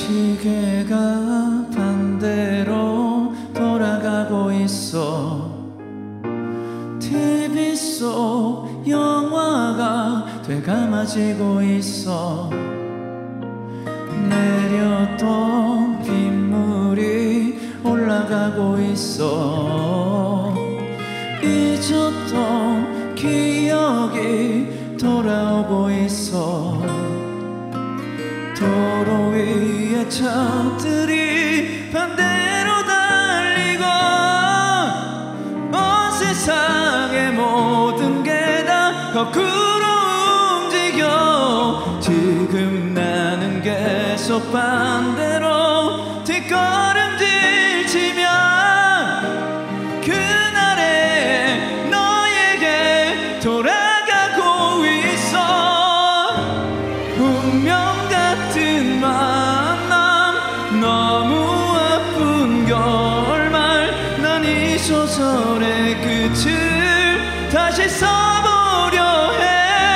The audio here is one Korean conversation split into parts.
시계가 반대로 돌아가고 있어. TV 속 영화가 되감아지고 있어. 내렸던 빗물이 올라가고 있어. 잊었던 기억이 돌아오고 있어. 도로 위에 차들이 반대로 달리고 온 세상의 모든 게 다 거꾸로 움직여. 지금 나는 계속 반대로 뒷걸음질 치며 그날의 너에게 돌아가고 있어. 운명 같은 만남, 너무 아픈 결말. 난 이 소설의 끝을 다시 써보려 해.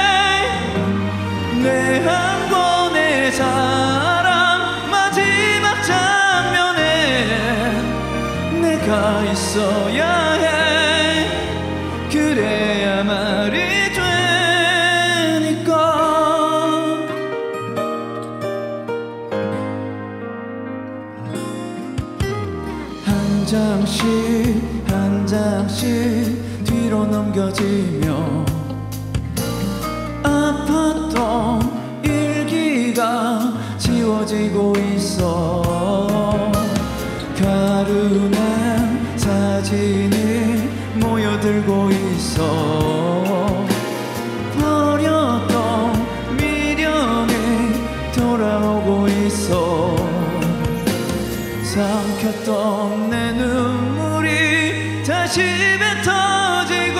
내 한 권의 사랑 마지막 장면에 내가 있어야 해. 그래야 말이 되니까. 한 장씩 한 장씩 뒤로 넘겨지며 아팠던 일기가 지워지고 있어. 가루난 사진이 모여들고 있어. 버렸던 미련이 돌아오고 있어. 삼켰던 내 눈물이 다시 뱉어지고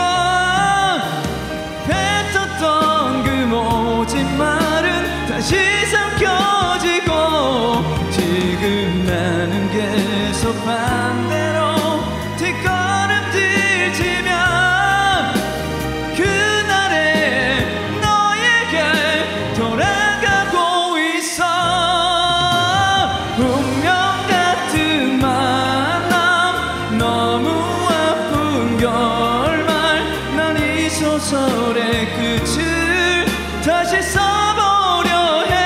뱉었던 그 모진 말은 다시 삼켜지고. 지금 나는 계속 반대로 뒷걸음질 치며 그날의 너에게 돌아가고 있어. 운명 같은 만남, 너무 아픈 결말. 난 이 소설의 끝을 다시 써보려 해.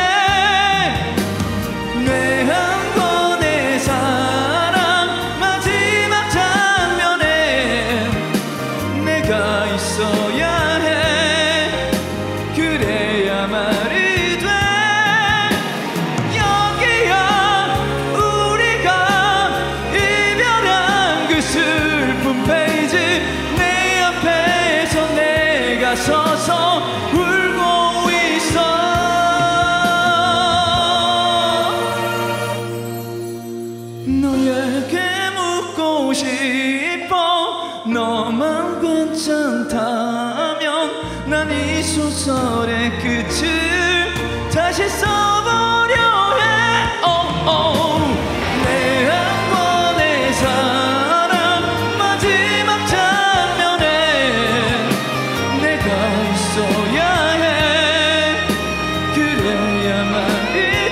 내 한 권의 사랑 마지막 장면에 내가 있어야 해. 그래야 말이 돼. 여기야 우리가 이별한 그 슬픈 페이지. 내 앞에서 내가 서서 울고 있어. 너에게 묻고 싶어. 너만 괜찮다면 난 이 소설의 끝을 다시 써보려 해. 내 한 권의 사랑 마지막 장면에 내가 있어야 해. 그래야 말이